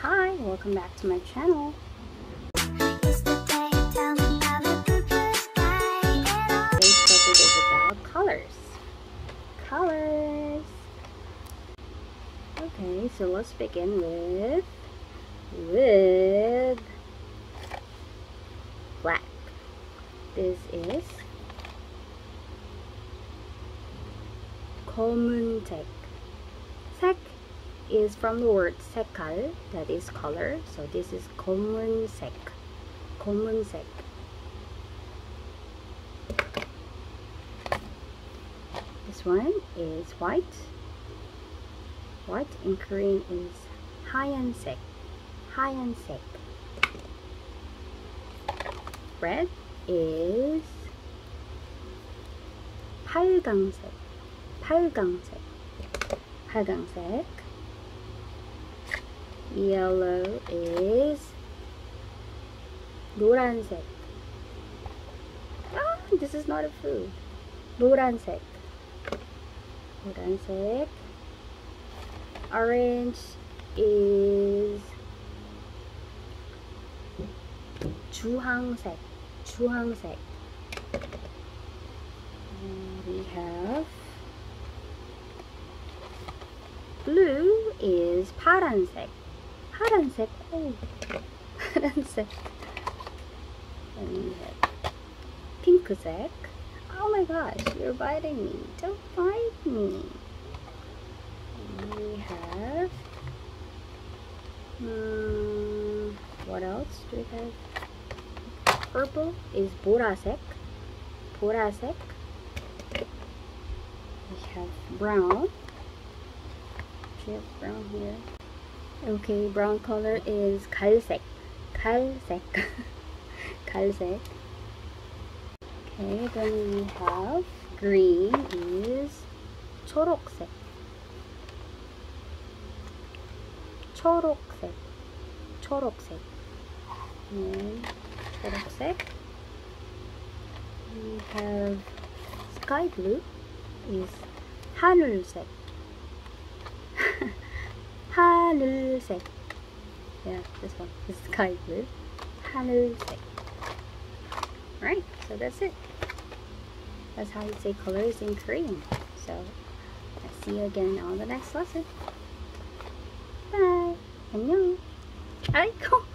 Hi, welcome back to my channel. Today's topic is about colors. Colors. Okay, so let's begin with black. This is 검은색. 색 is from the word 색깔, that is color. So this is 검은색. 검은색. This one is white. White in Korean is 하얀색. 하얀색. Red is 빨강색. 빨강색. 빨강색. Yellow is 노란색. Ah, this is not a food. 노란색. 노란색. Orange is 주황색. 주황색. And we have blue is 파란색. 파란색. Oh, 파란색. And we have 핑크색. Oh my gosh, you're biting me. Don't bite me. And we have what else do we have? Purple is 보라색. 보라색. We have brown. We have brown here. Okay, brown color is 갈색. 갈색. 갈색. Okay, then we have green is 초록색. 초록색. 초록색. And 초록색. We have sky blue is 하늘색. 하늘색. Yeah, this one is sky blue. 하늘색. Right, so that's it. That's how you say colors in Korean. So I'll see you again on the next lesson. Bye. 안녕. 아이고.